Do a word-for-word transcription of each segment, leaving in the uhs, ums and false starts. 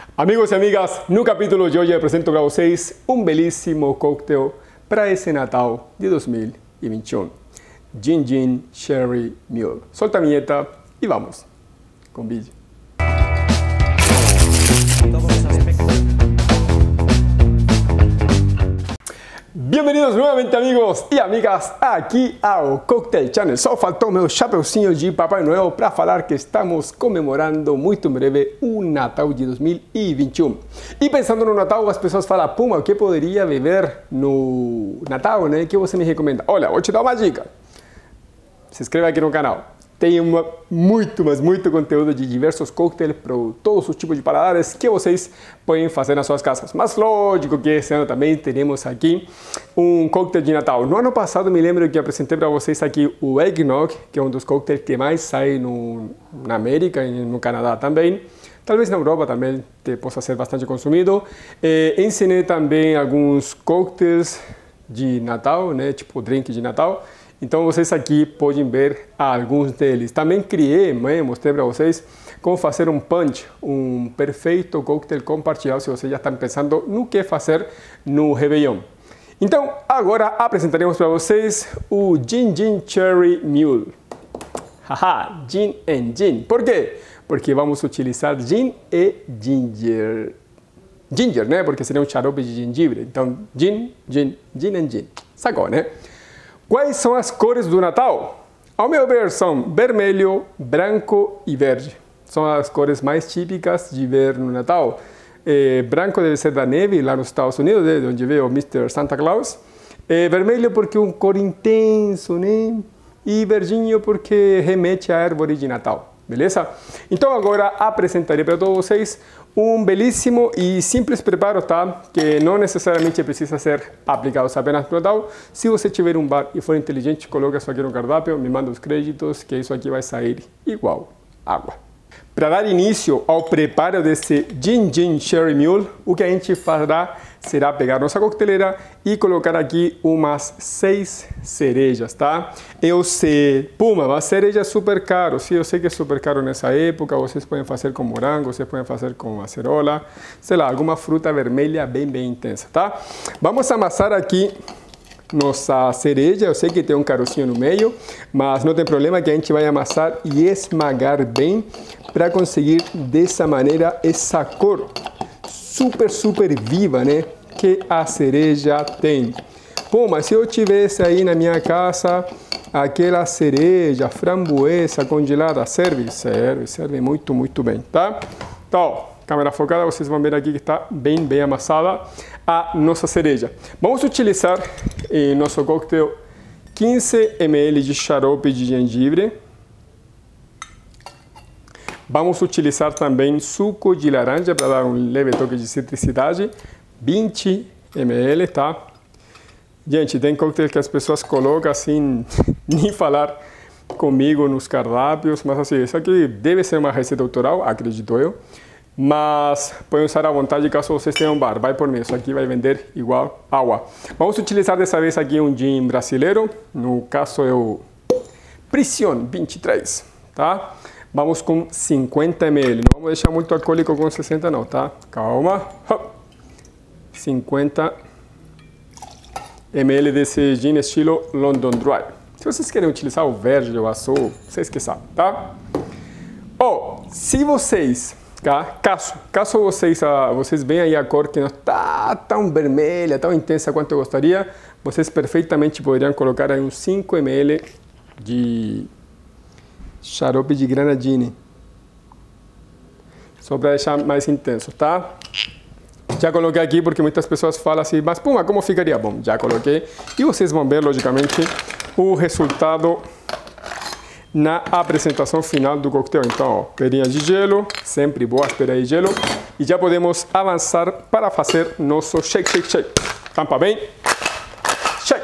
Amigos e amigas, no capítulo de hoje eu apresento para vocês um belíssimo coquetel para esse Natal de dois mil e vinte e um. Gin Gin Cherry Mule. Solta a vinheta e vamos com o vídeo. Bem-vindos novamente, amigos e amigas, aqui ao Cocktail Channel. Só faltou meu chapeuzinho de Papai Noel para falar que estamos comemorando muito em breve o Natal de dois mil e vinte e um. E pensando no Natal, as pessoas falam: Puma, o que poderia beber no Natal, né? O que você me recomenda? Olha, vou te dar uma dica. Se inscreva aqui no canal. Tem uma, muito, mas muito conteúdo de diversos coquetéis para todos os tipos de paladares que vocês podem fazer nas suas casas. Mas lógico que esse ano também teremos aqui um coquetel de Natal. No ano passado me lembro que apresentei para vocês aqui o Eggnog, que é um dos coquetéis que mais sai no, na América e no Canadá também. Talvez na Europa também te possa ser bastante consumido. Eh, ensinei também alguns coquetéis de Natal, né, tipo drink de Natal. Então vocês aqui podem ver alguns deles. Também criei, né, mostrei para vocês como fazer um punch, um perfeito coquetel compartilhado se vocês já estão pensando no que fazer no Réveillon. Então agora apresentaremos para vocês o Gin Gin Cherry Mule. Haha, Gin and Gin. Por quê? Porque vamos utilizar gin e ginger. Ginger, né? Porque seria um xarope de gengibre. Então, gin, gin, gin and gin. Sacou, né? Quais são as cores do Natal? Ao meu ver, são vermelho, branco e verde. São as cores mais típicas de ver no Natal. Eh, branco deve ser da neve, lá nos Estados Unidos, de onde veio o mister Santa Claus. Eh, vermelho porque é um cor intenso, né? E verdinho porque remete à árvore de Natal. Beleza? Então agora apresentarei para todos vocês um belíssimo e simples preparo, tá? Que não necessariamente precisa ser aplicado apenas no Natal. Se você tiver um bar e for inteligente, coloca isso aqui no cardápio, me manda os créditos, que isso aqui vai sair igual água. Para dar início ao preparo desse Gin Gin Cherry Mule, o que a gente fará será pegar nossa coqueteleira e colocar aqui umas seis cerejas, tá? Eu sei, Puma, mas cereja é super caro. Sim, eu sei que é super caro nessa época. Vocês podem fazer com morango, vocês podem fazer com acerola, sei lá, alguma fruta vermelha bem, bem intensa, tá? Vamos amassar aqui nossa cereja. Eu sei que tem um carocinho no meio, mas não tem problema que a gente vai amassar e esmagar bem para conseguir dessa maneira essa cor super, super viva, né? Que a cereja tem. Pô, mas se eu tivesse aí na minha casa aquela cereja framboesa congelada, serve? Serve, serve muito, muito bem, tá? Então, câmera focada, vocês vão ver aqui que está bem, bem amassada a nossa cereja. Vamos utilizar em nosso coquetel quinze mililitros de xarope de gengibre. Vamos utilizar também suco de laranja para dar um leve toque de citricidade. vinte mililitros, tá? Gente, tem coquetel que as pessoas colocam assim, nem falar comigo nos cardápios, mas assim, isso aqui deve ser uma receita autoral, acredito eu. Mas podem usar à vontade caso vocês tenham um bar. Vai por mim, isso aqui vai vender igual água. Vamos utilizar dessa vez aqui um gin brasileiro. No caso é o Prisión vinte e três, tá? Vamos com cinquenta mililitros. Não vamos deixar muito alcoólico com sessenta não, tá? Calma. cinquenta mililitros desse gin estilo London Dry. Se vocês querem utilizar o verde ou o azul, vocês que sabem, tá? Ou, oh, se vocês, tá? Caso, caso vocês, uh, vocês veem aí a cor que não está tão vermelha, tão intensa quanto eu gostaria, vocês perfeitamente poderiam colocar aí uns cinco mililitros de xarope de granadine, só para deixar mais intenso, tá? Já coloquei aqui porque muitas pessoas falam assim, mas Puma, como ficaria? Bom, já coloquei e vocês vão ver, logicamente, o resultado na apresentação final do coquetel. Então, ó, pedrinha de gelo, sempre boas pedras de gelo, e já podemos avançar para fazer nosso shake, shake, shake. Tampa bem, shake.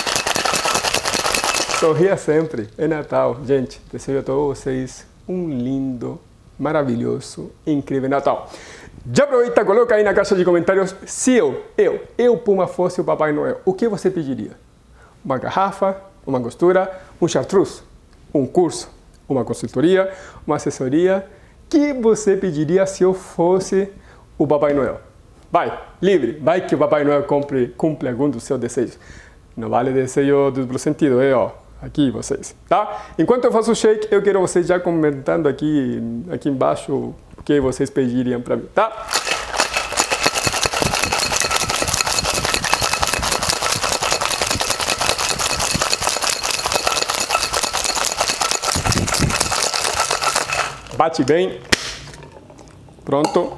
Sorria sempre, é Natal. Gente, desejo a todos vocês um lindo, maravilhoso, incrível Natal. Já aproveita, coloca aí na caixa de comentários se eu, eu, eu Puma fosse o Papai Noel, o que você pediria? Uma garrafa, uma costura, um chartreuse, um curso, uma consultoria, uma assessoria. Que você pediria se eu fosse o Papai Noel. Vai, livre, vai que o Papai Noel cumpre, cumpre algum dos seus desejos. Não vale desejo duplo sentido, é, ó, aqui vocês, tá? Enquanto eu faço o shake, eu quero vocês já comentando aqui, aqui embaixo o que vocês pediriam para mim, tá? Bate bem. Pronto.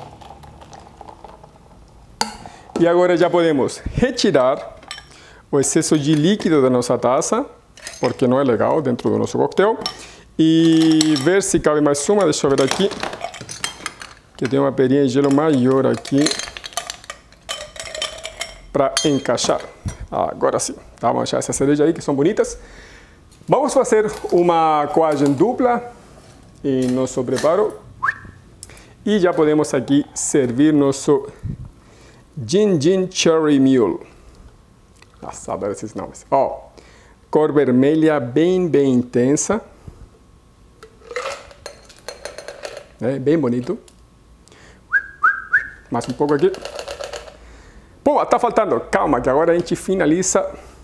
E agora já podemos retirar o excesso de líquido da nossa taça, porque não é legal dentro do nosso coquetel. E ver se cabe mais uma. Deixa eu ver aqui, que tem uma pedrinha de gelo maior aqui para encaixar. Agora sim. Tá, vamos achar essas cerejas aí que são bonitas. Vamos fazer uma coagem dupla em nosso preparo. E já podemos aqui servir nosso Gin Gin Cherry Mule. Nossa, adoro esses nomes. Ó, cor vermelha bem, bem intensa. É, bem bonito. Mais um pouco aqui. Pô, tá faltando. Calma, que agora a gente finaliza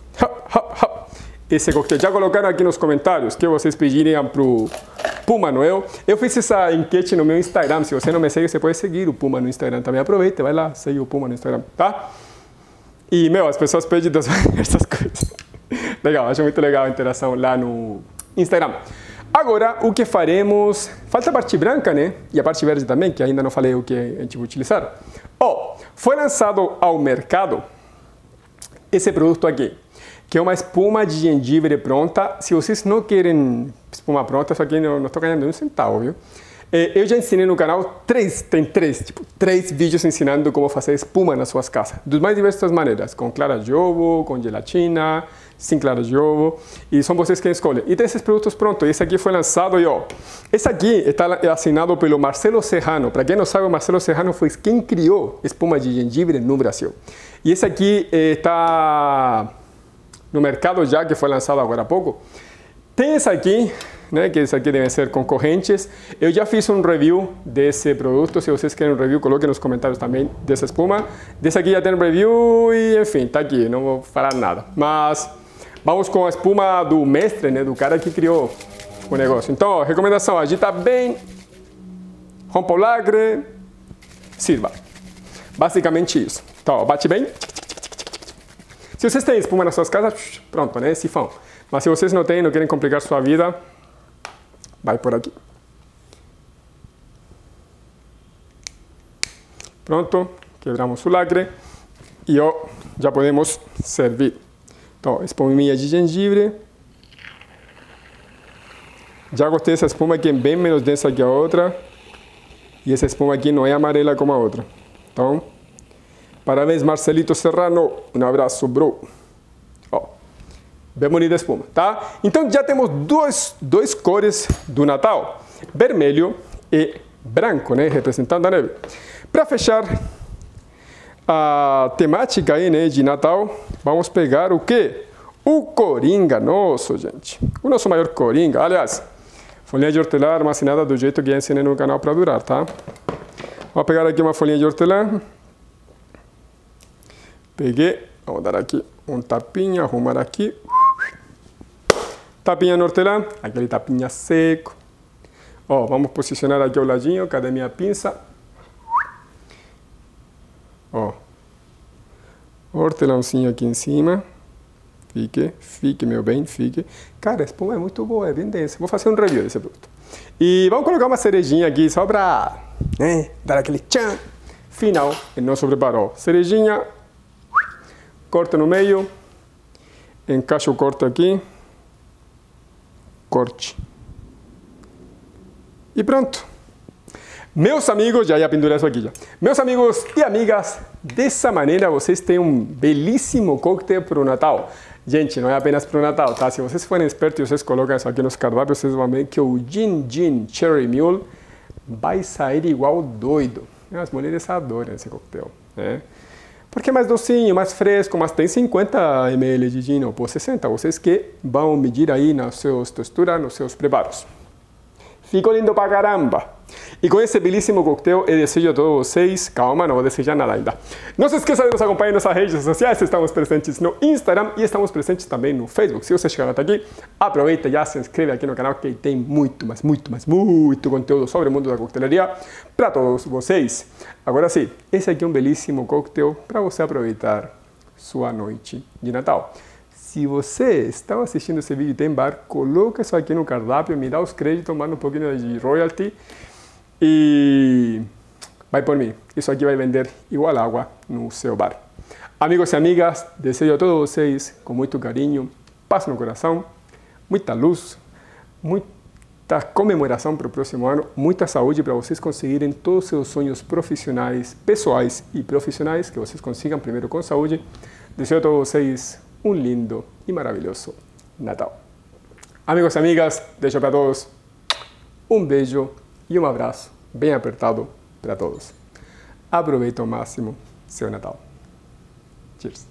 esse coquetel. Já colocaram aqui nos comentários que vocês pediriam pro Puma Noel. Eu fiz essa enquete no meu Instagram. Se você não me segue, você pode seguir o Puma no Instagram também. Aproveita, vai lá, segue o Puma no Instagram, tá? E, meu, as pessoas pedem essas coisas. Legal, acho muito legal a interação lá no Instagram. Agora, o que faremos... Falta a parte branca, né? E a parte verde também, que ainda não falei o que a gente vai utilizar. Ó, oh, foi lançado ao mercado esse produto aqui, que é uma espuma de gengibre pronta. Se vocês não querem espuma pronta, isso aqui não estou ganhando um centavo, viu? Eu já ensinei no canal três, tem três, tipo, três vídeos ensinando como fazer espuma nas suas casas. De mais diversas maneiras, com clara de ovo, com gelatina, sem clara de ovo. E são vocês quem escolhem. E tem esses produtos prontos. Esse aqui foi lançado e, ó, esse aqui está assinado pelo Marcelo Serrano. Para quem não sabe, o Marcelo Serrano foi quem criou espuma de gengibre no Brasil. E esse aqui está no mercado já, que foi lançado agora há pouco. Tem esse aqui, né, que esse aqui devem ser concorrentes. Eu já fiz um review desse produto. Se vocês querem um review, coloquem nos comentários também dessa espuma. Desse aqui já tem review e, enfim, tá aqui. Não vou falar nada. Mas vamos com a espuma do mestre, né, do cara que criou o negócio. Então, ó, recomendação, agita bem, rompa o lacre, sirva. Basicamente isso. Então, ó, bate bem. Se vocês têm espuma nas suas casas, pronto, né, sifão. Mas se vocês não têm, não querem complicar sua vida, vai por aqui. Pronto, quebramos o lacre e ó, já podemos servir. Então, espuminha de gengibre. Já gostei dessa espuma que é bem menos densa que a outra. E essa espuma aqui não é amarela como a outra. Então, parabéns Marcelito Serrano, um abraço, bro. Ó, bem bonita a espuma, tá? Então já temos duas, duas cores do Natal, vermelho e branco, né? Representando a neve. Para fechar a temática aí, né, de Natal, vamos pegar o quê? O coringa nosso, gente. O nosso maior coringa. Aliás, folhinha de hortelã armazenada do jeito que eu ensinei no canal para durar, tá? Vou pegar aqui uma folhinha de hortelã. Peguei, vamos dar aqui um tapinha, arrumar aqui. Tapinha no hortelã, aquele tapinha seco. Ó, vamos posicionar aqui ao ladinho, cadê minha pinça? Ó, hortelãozinho aqui em cima. Fique, fique, meu bem, fique. Cara, a espuma é muito boa, é bem densa. Vou fazer um review desse produto. E vamos colocar uma cerejinha aqui só para, né, dar aquele tchan final em nosso preparo. Cerejinha. Corta no meio, encaixa o corte aqui, corte. E pronto. Meus amigos, já ia pendurar isso aqui já. Meus amigos e amigas, dessa maneira vocês têm um belíssimo coquetel para o Natal. Gente, não é apenas para o Natal, tá? Se vocês forem espertos e vocês colocam isso aqui nos cardápios, vocês vão ver que o Gin Gin Cherry Mule vai sair igual doido. As mulheres adoram esse coquetel, né? Porque é mais docinho, mais fresco, mas tem cinquenta mililitros de gin, ou por sessenta. Vocês que vão medir aí nas suas texturas, nos seus preparos. ficou lindo pra caramba. E com esse belíssimo coquetel, eu desejo a todos vocês, calma, não vou desejar nada ainda. Não se esqueça de nos acompanhar nas nossas redes sociais, estamos presentes no Instagram e estamos presentes também no Facebook. Se você chegaram até aqui, aproveita e já se inscreve aqui no canal que tem muito, mas muito, mas muito conteúdo sobre o mundo da coquetelaria para todos vocês. Agora sim, esse aqui é um belíssimo coquetel para você aproveitar sua noite de Natal. Se você está assistindo esse vídeo e tem bar, coloca isso aqui no cardápio, me dá os créditos, manda um pouquinho de royalty e vai por mim. Isso aqui vai vender igual água no seu bar. Amigos e amigas, desejo a todos vocês com muito carinho, paz no coração, muita luz, muita comemoração para o próximo ano, muita saúde para vocês conseguirem todos os seus sonhos profissionais, pessoais e profissionais, que vocês consigam primeiro com saúde. Desejo a todos vocês um lindo e maravilhoso Natal. Amigos e amigas, deixo para todos um beijo e um abraço bem apertado para todos. Aproveite ao máximo seu Natal. Cheers!